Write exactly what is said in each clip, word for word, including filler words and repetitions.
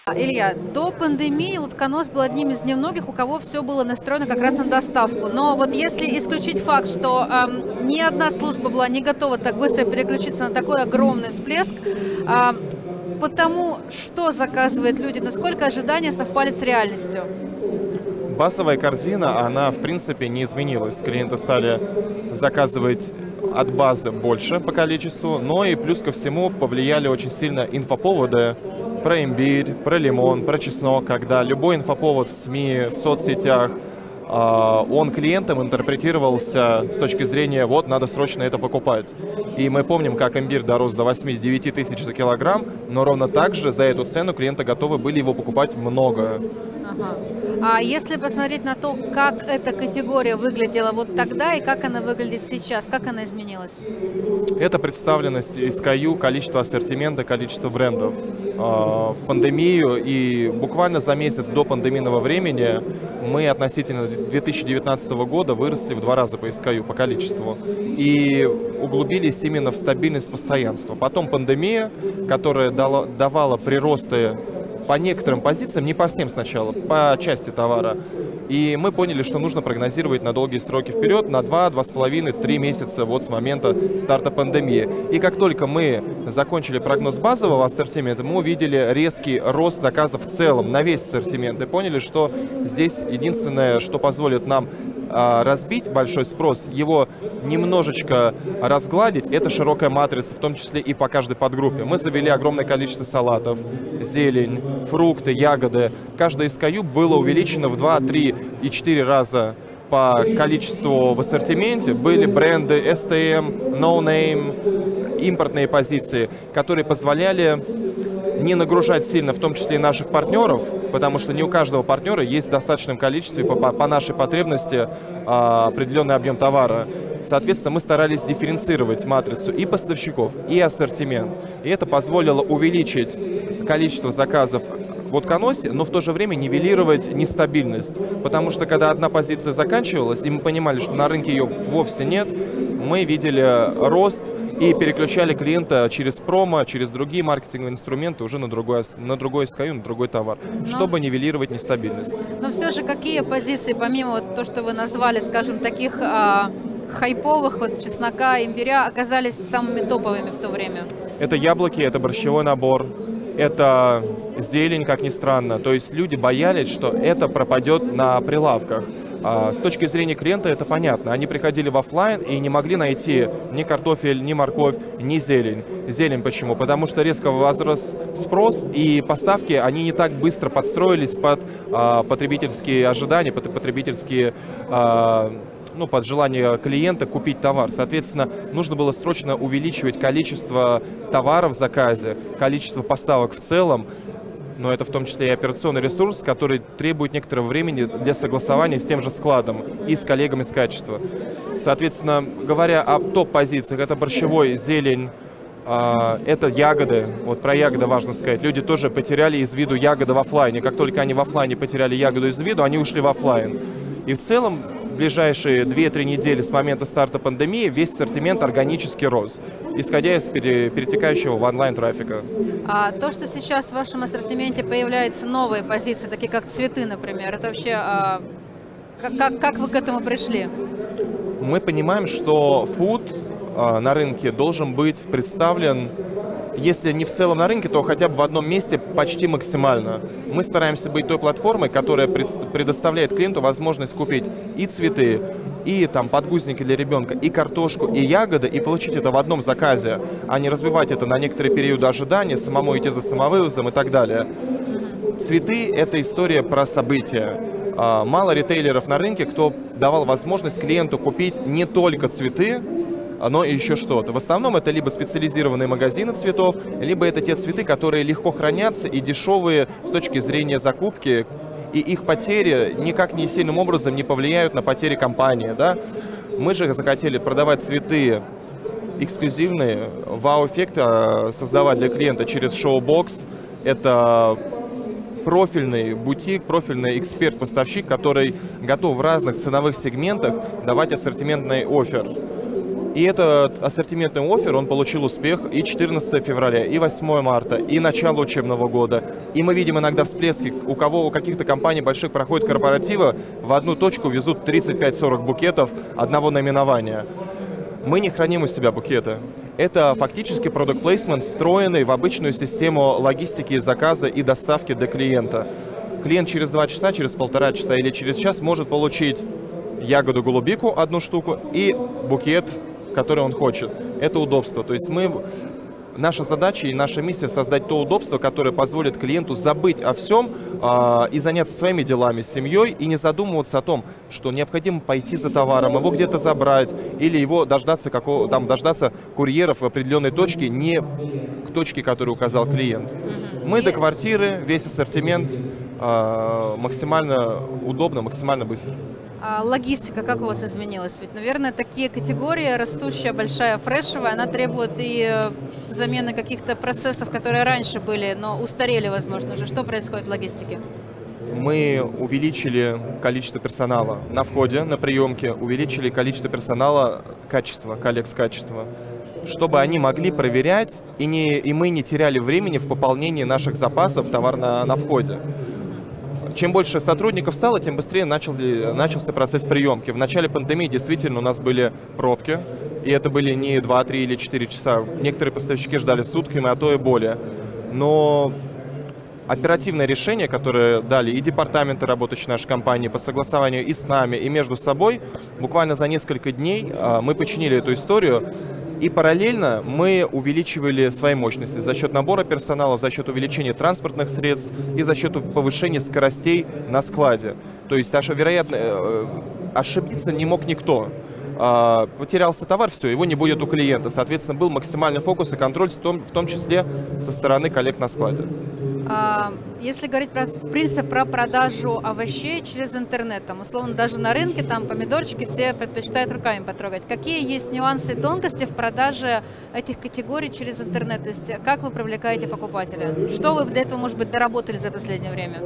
Илья, до пандемии утконос был одним из немногих, у кого все было настроено как раз на доставку. Но вот если исключить факт, что эм, ни одна служба была не готова так быстро переключиться на такой огромный всплеск, эм, потому что заказывают люди, насколько ожидания совпали с реальностью? Базовая корзина, она в принципе не изменилась. Клиенты стали заказывать от базы больше по количеству, но и плюс ко всему повлияли очень сильно инфоповоды про имбирь, про лимон, про чеснок, когда любой инфоповод в СМИ, в соцсетях, он клиентам интерпретировался с точки зрения «вот, надо срочно это покупать». И мы помним, как имбирь дорос до восьми-девяти тысяч за килограмм, но ровно так же за эту цену клиенты готовы были его покупать много. Ага. А если посмотреть на то, как эта категория выглядела вот тогда и как она выглядит сейчас, как она изменилась? Это представленность эс кей ю, количество ассортимента, количество брендов. В пандемию и буквально за месяц до пандемийного времени мы относительно две тысячи девятнадцатого года выросли в два раза по эс кей ю, по количеству. И углубились именно в стабильность, постоянство. Потом пандемия, которая дала, давала приросты по некоторым позициям, не по всем сначала, по части товара. И мы поняли, что нужно прогнозировать на долгие сроки вперед, на два, два с половиной, три месяца вот с момента старта пандемии. И как только мы закончили прогноз базового ассортимента, мы увидели резкий рост заказов в целом на весь ассортимент. И поняли, что здесь единственное, что позволит нам разбить большой спрос, его немножечко разгладить, это широкая матрица, в том числе и по каждой подгруппе. Мы завели огромное количество салатов, зелень, фрукты, ягоды. Каждое эс кей ю было увеличено в два, три и четыре раза по количеству в ассортименте. Были бренды эс тэ эм, No Name, импортные позиции, которые позволяли не нагружать сильно, в том числе и наших партнеров, потому что не у каждого партнера есть в достаточном количестве по, по нашей потребности а, определенный объем товара. Соответственно, мы старались дифференцировать матрицу и поставщиков, и ассортимент. И это позволило увеличить количество заказов в утконосе, но в то же время нивелировать нестабильность. Потому что когда одна позиция заканчивалась, и мы понимали, что на рынке ее вовсе нет, мы видели рост и переключали клиента через промо, через другие маркетинговые инструменты уже на другой, на другой эс кей ю, на другой товар, но, чтобы нивелировать нестабильность. Но все же какие позиции, помимо вот то, что вы назвали, скажем, таких а, хайповых, вот чеснока, имбиря, оказались самыми топовыми в то время? Это яблоки, это борщевой набор, это зелень, как ни странно. То есть люди боялись, что это пропадет на прилавках. А с точки зрения клиента это понятно. Они приходили в офлайн и не могли найти ни картофель, ни морковь, ни зелень. Зелень почему? Потому что резко возрос спрос, и поставки, они не так быстро подстроились под а, потребительские ожидания, под потребительские... А, ну, под желание клиента купить товар. Соответственно, нужно было срочно увеличивать количество товаров в заказе, количество поставок в целом, но это в том числе и операционный ресурс, который требует некоторого времени для согласования с тем же складом и с коллегами с качества. Соответственно, говоря о топ-позициях, это борщевой, зелень, это ягоды. Вот про ягоды важно сказать. Люди тоже потеряли из виду ягоды в офлайне. Как только они в офлайне потеряли ягоду из виду, они ушли в офлайн. И в целом, в ближайшие две-три недели с момента старта пандемии весь ассортимент органически рос, исходя из перетекающего в онлайн-трафика. А то, что сейчас в вашем ассортименте появляются новые позиции, такие как цветы, например, это вообще... А, как, как вы к этому пришли? Мы понимаем, что фуд а, на рынке должен быть представлен, если не в целом на рынке, то хотя бы в одном месте почти максимально. Мы стараемся быть той платформой, которая предоставляет клиенту возможность купить и цветы, и там подгузники для ребенка, и картошку, и ягоды, и получить это в одном заказе, а не разбивать это на некоторые периоды ожидания, самому идти за самовывозом и так далее. Цветы – это история про события. Мало ритейлеров на рынке, кто давал возможность клиенту купить не только цветы, но и еще что-то. В основном это либо специализированные магазины цветов, либо это те цветы, которые легко хранятся и дешевые с точки зрения закупки, и их потери никак не сильным образом не повлияют на потери компании. Да? Мы же захотели продавать цветы эксклюзивные, вау-эффект создавать для клиента через шоу-бокс. Это профильный бутик, профильный эксперт-поставщик, который готов в разных ценовых сегментах давать ассортиментный оффер. И этот ассортиментный оффер, он получил успех и четырнадцатого февраля, и восьмого марта, и начало учебного года. И мы видим иногда всплески, у кого у каких-то компаний больших проходят корпоративы, в одну точку везут тридцать пять сорок букетов одного наименования. Мы не храним у себя букеты. Это фактически product placement, встроенный в обычную систему логистики, заказа и доставки для клиента. Клиент через два часа, через полтора часа или через час может получить ягоду-голубику, одну штуку, и букет, который он хочет. Это удобство. То есть мы, наша задача и наша миссия создать то удобство, которое позволит клиенту забыть о всем э, и заняться своими делами, с семьей, и не задумываться о том, что необходимо пойти за товаром, его где-то забрать, или его дождаться, какого, там, дождаться курьеров в определенной точке, не к точке, которую указал клиент. Мы до квартиры, весь ассортимент э, максимально удобно, максимально быстро. А логистика как у вас изменилась? Ведь, наверное, такие категории, растущая, большая, фрешевая, она требует и замены каких-то процессов, которые раньше были, но устарели, возможно, уже. Что происходит в логистике? Мы увеличили количество персонала на входе, на приемке, увеличили количество персонала качества, коллег с качества, чтобы они могли проверять, и, не, и мы не теряли времени в пополнении наших запасов товар на, на входе. Чем больше сотрудников стало, тем быстрее начал, начался процесс приемки. В начале пандемии действительно у нас были пробки, и это были не два, три или четыре часа. Некоторые поставщики ждали сутками, а то и более. Но оперативное решение, которое дали и департаменты, работающие в нашей компании, по согласованию и с нами, и между собой, буквально за несколько дней мы починили эту историю. И параллельно мы увеличивали свои мощности за счет набора персонала, за счет увеличения транспортных средств и за счет повышения скоростей на складе. То есть, вероятно, ошибиться не мог никто. Потерялся товар, все, его не будет у клиента. Соответственно, был максимальный фокус и контроль, в том, в том числе со стороны коллег на складе. Если говорить, про, в принципе, про продажу овощей через интернет, там, условно, даже на рынке, там, помидорчики все предпочитают руками потрогать. Какие есть нюансы и тонкости в продаже этих категорий через интернет? То есть, как вы привлекаете покупателя? Что вы для этого, может быть, доработали за последнее время?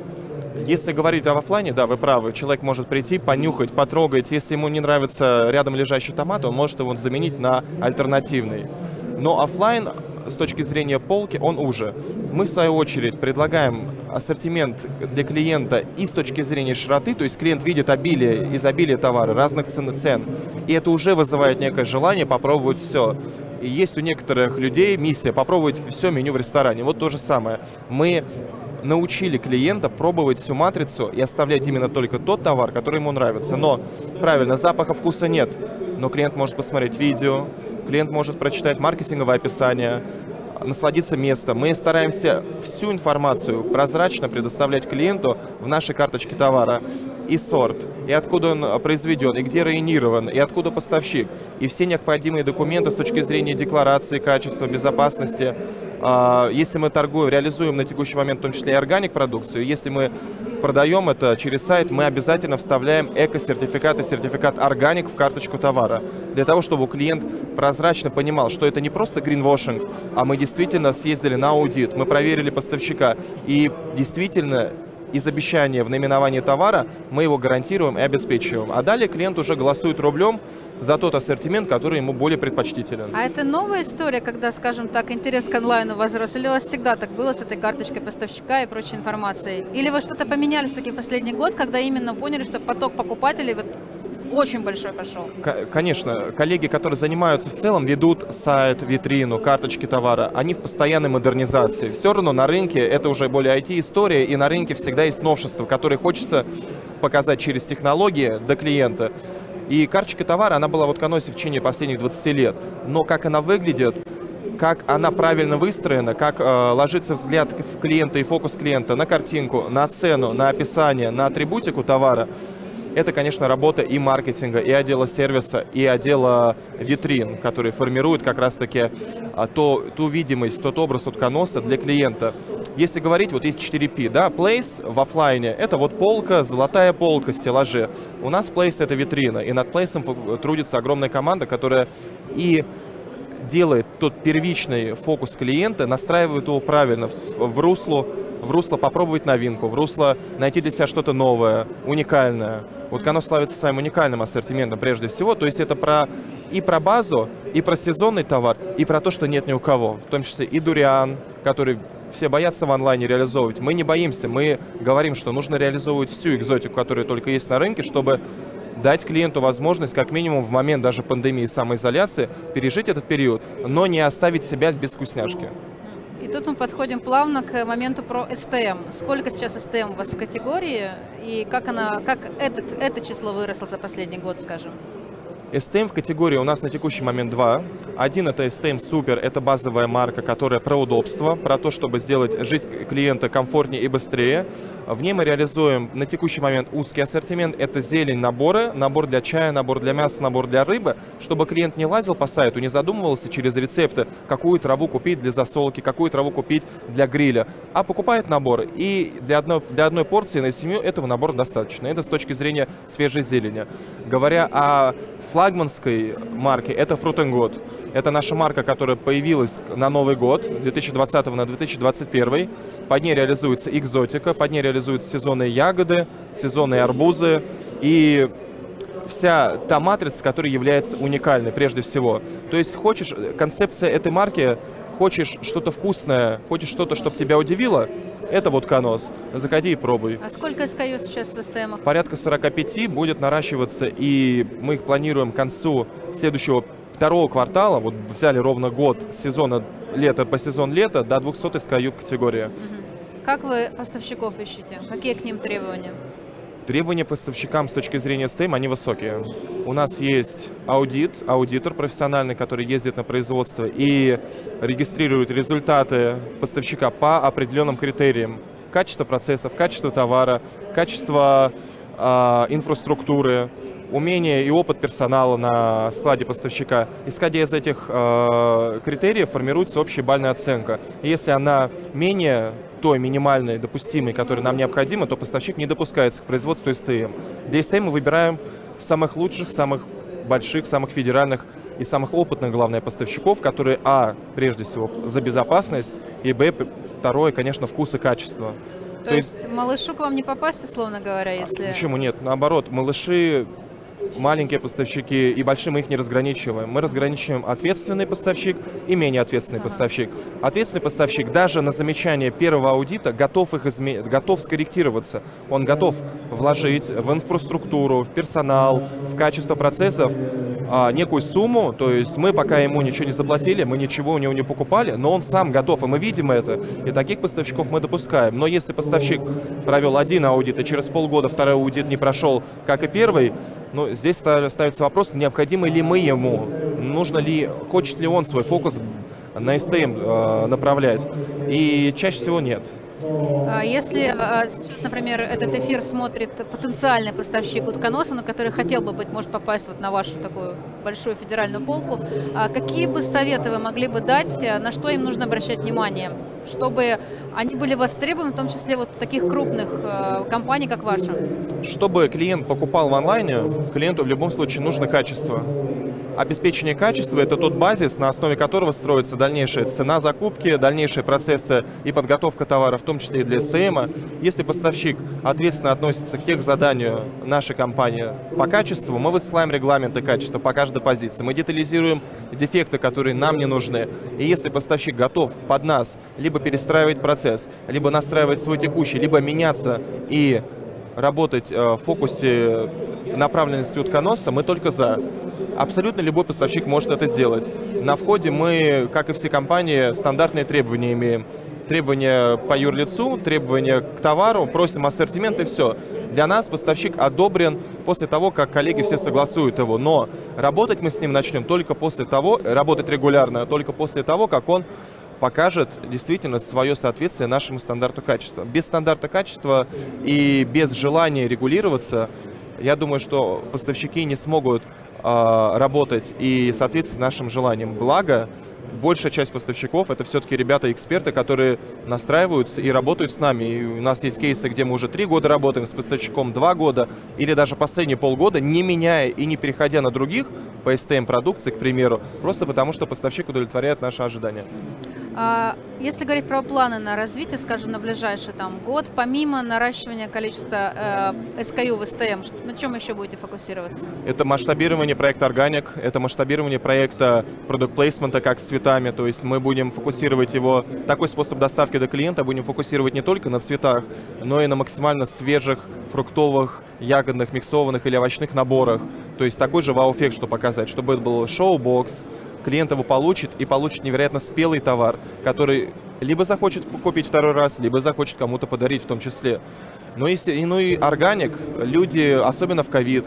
Если говорить об оффлайне, да, вы правы. Человек может прийти, понюхать, потрогать. Если ему не нравится рядом лежащий томат, он может его заменить на альтернативный. Но оффлайн, с точки зрения полки, он уже. Мы, в свою очередь, предлагаем ассортимент для клиента и с точки зрения широты, то есть клиент видит обилие, изобилие товара, разных цен, цен, и это уже вызывает некое желание попробовать все. И есть у некоторых людей миссия попробовать все меню в ресторане. Вот то же самое. Мы научили клиента пробовать всю матрицу и оставлять именно только тот товар, который ему нравится. Но, правильно, запаха, вкуса нет, но клиент может посмотреть видео, клиент может прочитать маркетинговое описание, насладиться местом. Мы стараемся всю информацию прозрачно предоставлять клиенту в нашей карточке товара. И сорт, и откуда он произведен, и где районирован, и откуда поставщик. И все необходимые документы с точки зрения декларации, качества, безопасности. Если мы торгуем, реализуем на текущий момент в том числе и органик продукцию, если мы продаем это через сайт, мы обязательно вставляем эко-сертификат и сертификат органик в карточку товара. Для того, чтобы клиент прозрачно понимал, что это не просто гринвошинг, а мы действительно съездили на аудит, мы проверили поставщика, и действительно из обещания в наименовании товара мы его гарантируем и обеспечиваем. А далее клиент уже голосует рублем за тот ассортимент, который ему более предпочтителен. А это новая история, когда, скажем так, интерес к онлайну возрос? Или у вас всегда так было с этой карточкой поставщика и прочей информацией? Или вы что-то поменяли все-таки в последний год, когда именно поняли, что поток покупателей вот очень большой пошел? Конечно. Коллеги, которые занимаются в целом, ведут сайт, витрину, карточки товара, они в постоянной модернизации. Все равно на рынке это уже более ай ти-история, и на рынке всегда есть новшества, которые хочется показать через технологии до клиента. И карточка товара, она была в Утконосе в течение последних двадцати лет. Но как она выглядит, как она правильно выстроена, как э, ложится взгляд клиента и фокус клиента на картинку, на цену, на описание, на атрибутику товара, это, конечно, работа и маркетинга, и отдела сервиса, и отдела витрин, которые формируют как раз-таки а, то, ту видимость, тот образ Утконоса для клиента. Если говорить, вот есть четыре пи, да, Place в офлайне — это вот полка, золотая полка, стеллажи. У нас Place — это витрина, и над Place трудится огромная команда, которая и делает тот первичный фокус клиента, настраивает его правильно в, в русло в русло попробовать новинку, в русло найти для себя что-то новое, уникальное. Утконос славится своим уникальным ассортиментом прежде всего, то есть это про, и про базу, и про сезонный товар, и про то, что нет ни у кого, в том числе и дуриан, который все боятся в онлайне реализовывать. Мы не боимся, мы говорим, что нужно реализовывать всю экзотику, которая только есть на рынке, чтобы дать клиенту возможность, как минимум в момент даже пандемии и самоизоляции, пережить этот период, но не оставить себя без вкусняшки. И тут мы подходим плавно к моменту про эс тэ эм. Сколько сейчас эс тэ эм у вас в категории и как, она, как этот, это число выросло за последний год, скажем? эс тэ эм в категории у нас на текущий момент два. Один — это эс тэ эм Super, это базовая марка, которая про удобство, про то, чтобы сделать жизнь клиента комфортнее и быстрее. В ней мы реализуем на текущий момент узкий ассортимент. Это зелень, наборы, набор для чая, набор для мяса, набор для рыбы, чтобы клиент не лазил по сайту, не задумывался через рецепты, какую траву купить для засолки, какую траву купить для гриля, а покупает набор. И для одной, для одной порции на семью этого набора достаточно. Это с точки зрения свежей зелени. Говоря о флагманской марке, это Fruit and God. Это наша марка, которая появилась на Новый год, две тысячи двадцатого на две тысячи двадцать первый. Под ней реализуется экзотика, под ней реализуются сезонные ягоды, сезонные арбузы и вся та матрица, которая является уникальной прежде всего. То есть хочешь, концепция этой марки, хочешь что-то вкусное, хочешь что-то, чтобы тебя удивило, это вот Утконос. Заходи и пробуй. А сколько эс кей ю сейчас в эс тэ эм? Порядка сорока пяти, будет наращиваться, и мы их планируем к концу следующего второго квартала. Вот взяли ровно год с сезона лета по сезон лета до двухсот эс кей ю в категории. Как вы поставщиков ищете? Какие к ним требования? Требования поставщикам с точки зрения эс тэ эм, они высокие. У нас есть аудит, аудитор профессиональный, который ездит на производство и регистрирует результаты поставщика по определенным критериям. Качество процессов, качество товара, качество э, инфраструктуры, умение и опыт персонала на складе поставщика. Исходя из этих э, критериев формируется общая бальная оценка. И если она менее той минимальной, допустимой, которая нам необходима, то поставщик не допускается к производству эс тэ эм. Для эс тэ эм мы выбираем самых лучших, самых больших, самых федеральных и самых опытных, главное, поставщиков, которые, а, прежде всего, за безопасность, и, б, второе, конечно, вкус и качество. То, то есть, есть малышу к вам не попасть, условно говоря, если... Почему нет? Наоборот, малыши, маленькие поставщики и большие мы их не разграничиваем. Мы разграничиваем ответственный поставщик и менее ответственный ага. поставщик. Ответственный поставщик даже на замечание первого аудита готов их изме... готов скорректироваться. Он готов вложить в инфраструктуру, в персонал, в качество процессов а, некую сумму. То есть мы пока ему ничего не заплатили, мы ничего у него не покупали, но он сам готов, и мы видим это. И таких поставщиков мы допускаем. Но если поставщик провел один аудит, и через полгода второй аудит не прошел, как и первый, ну, здесь ставится вопрос, необходимы ли мы ему, нужно ли, хочет ли он свой фокус на эс тэ эм э, направлять. И чаще всего нет. Если сейчас, например, этот эфир смотрит потенциальный поставщик утконоса, на который хотел бы быть, может попасть вот на вашу такую большую федеральную полку, какие бы советы вы могли бы дать, на что им нужно обращать внимание, чтобы они были востребованы, в том числе вот таких крупных компаний, как ваша? Чтобы клиент покупал в онлайне, клиенту в любом случае нужно качество. Обеспечение качества – это тот базис, на основе которого строится дальнейшая цена закупки, дальнейшие процессы и подготовка товара, в том числе и для эс тэ эм. Если поставщик ответственно относится к техзаданию нашей компании по качеству, мы высылаем регламенты качества по каждой позиции, мы детализируем дефекты, которые нам не нужны. И если поставщик готов под нас либо перестраивать процесс, либо настраивать свой текущий, либо меняться и работать в фокусе направленности утконоса, мы только за. Абсолютно любой поставщик может это сделать. На входе мы, как и все компании, стандартные требования имеем. Требования по юрлицу, требования к товару, просим ассортимент и все. Для нас поставщик одобрен после того, как коллеги все согласуют его. Но работать мы с ним начнем только после того, работать регулярно, только после того, как он покажет действительно свое соответствие нашему стандарту качества. Без стандарта качества и без желания регулироваться, я думаю, что поставщики не смогут э, работать и соответствовать нашим желаниям. Благо, большая часть поставщиков — это все-таки ребята-эксперты, которые настраиваются и работают с нами. И у нас есть кейсы, где мы уже три года работаем с поставщиком, два года, или даже последние полгода, не меняя и не переходя на других по эс тэ эм-продукции, к примеру, просто потому что поставщик удовлетворяет наши ожидания. А если говорить про планы на развитие, скажем, на ближайший там, год, помимо наращивания количества э, эс кей ю в эс тэ эм, на чем еще будете фокусироваться? Это масштабирование проекта Organic, это масштабирование проекта Product Placement, как с цветами. То есть мы будем фокусировать его, такой способ доставки до клиента, будем фокусировать не только на цветах, но и на максимально свежих, фруктовых, ягодных, миксованных или овощных наборах. То есть такой же вау-эффект, что показать, чтобы это был шоу-бокс, клиент его получит и получит невероятно спелый товар, который либо захочет купить второй раз, либо захочет кому-то подарить в том числе. Ну и, ну и органик, люди, особенно в ковид,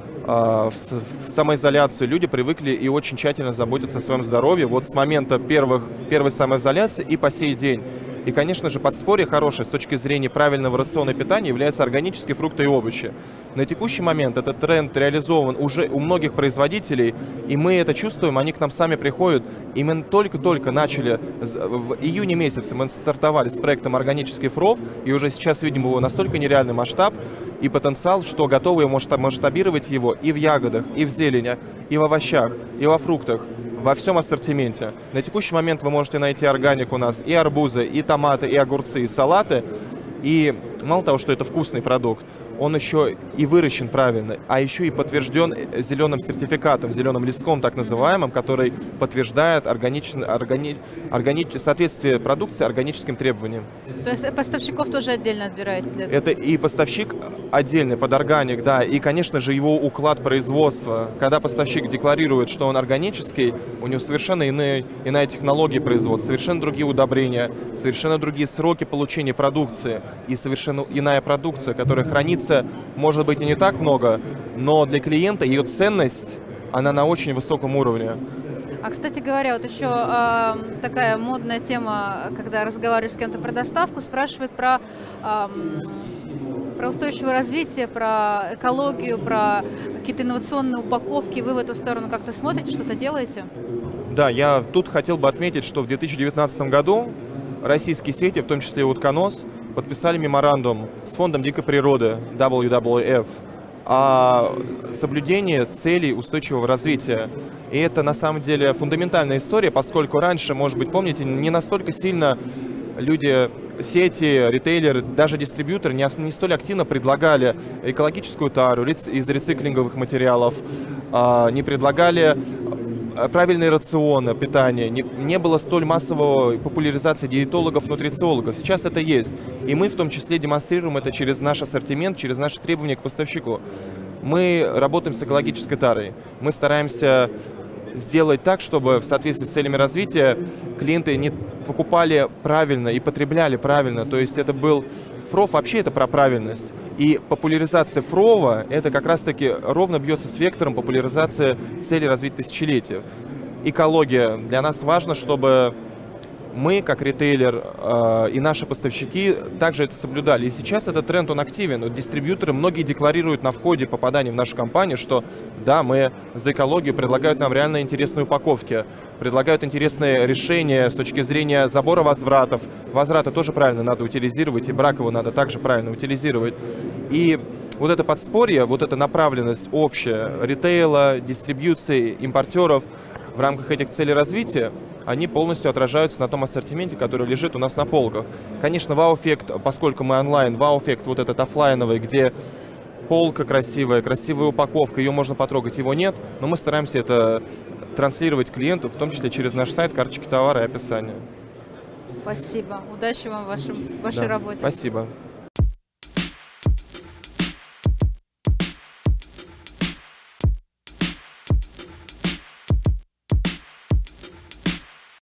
в самоизоляцию, люди привыкли и очень тщательно заботятся о своем здоровье вот с момента первых, первой самоизоляции и по сей день. И, конечно же, подспорье хорошее с точки зрения правильного рациона питания является органические фрукты и овощи. На текущий момент этот тренд реализован уже у многих производителей, и мы это чувствуем, они к нам сами приходят. И мы только-только начали, в июне месяце мы стартовали с проектом «Органический фров», и уже сейчас видим его настолько нереальный масштаб и потенциал, что готовы масштабировать его и в ягодах, и в зелени, и в овощах, и во фруктах. Во всем ассортименте. На текущий момент вы можете найти органик у нас и арбузы, и томаты, и огурцы, и салаты. И мало того, что это вкусный продукт, он еще и выращен правильно, а еще и подтвержден зеленым сертификатом, зеленым листком так называемым, который подтверждает органичное, органи, органи, соответствие продукции органическим требованиям. То есть поставщиков тоже отдельно отбираете для этого? Это и поставщик отдельный под органик, да, и, конечно же, его уклад производства. Когда поставщик декларирует, что он органический, у него совершенно иные, иная технология производства, совершенно другие удобрения, совершенно другие сроки получения продукции и совершенно иная продукция, которая хранится, может быть, и не так много, но для клиента ее ценность, она на очень высоком уровне. А, кстати говоря, вот еще э, такая модная тема, когда разговариваешь с кем-то про доставку, спрашивают про, э, про устойчивое развитие, про экологию, про какие-то инновационные упаковки. Вы в эту сторону как-то смотрите, что-то делаете? Да, я тут хотел бы отметить, что в две тысячи девятнадцатом году российские сети, в том числе Утконос, подписали меморандум с Фондом дикой природы дабл ю дабл ю эф о соблюдении целей устойчивого развития. И это на самом деле фундаментальная история, поскольку раньше, может быть, помните, не настолько сильно люди, сети, ритейлеры, даже дистрибьюторы не, не столь активно предлагали экологическую тару из рециклинговых материалов, не предлагали правильные рационы питания, не, не было столь массовой популяризации диетологов, нутрициологов. Сейчас это есть. И мы в том числе демонстрируем это через наш ассортимент, через наши требования к поставщику. Мы работаем с экологической тарой. Мы стараемся сделать так, чтобы в соответствии с целями развития клиенты не покупали правильно и потребляли правильно. То есть это был фров, вообще это про правильность. И популяризация фрова, это как раз-таки ровно бьется с вектором популяризации целей развития тысячелетия. Экология. Для нас важно, чтобы мы, как ритейлер э, и наши поставщики, также это соблюдали. И сейчас этот тренд, он активен. Вот дистрибьюторы, многие декларируют на входе попадания в нашу компанию, что да, мы за экологию, предлагают нам реально интересные упаковки, предлагают интересные решения с точки зрения забора возвратов. Возвраты тоже правильно надо утилизировать, и брак его надо также правильно утилизировать. И вот это подспорье, вот эта направленность общая ритейла, дистрибьюции, импортеров в рамках этих целей развития, они полностью отражаются на том ассортименте, который лежит у нас на полках. Конечно, вау-эффект, поскольку мы онлайн, вау-эффект вот этот офлайновый, где полка красивая, красивая упаковка, ее можно потрогать, его нет, но мы стараемся это транслировать клиенту, в том числе через наш сайт, карточки товара и описание. Спасибо. Удачи вам в вашем, вашей Да, работе. Спасибо.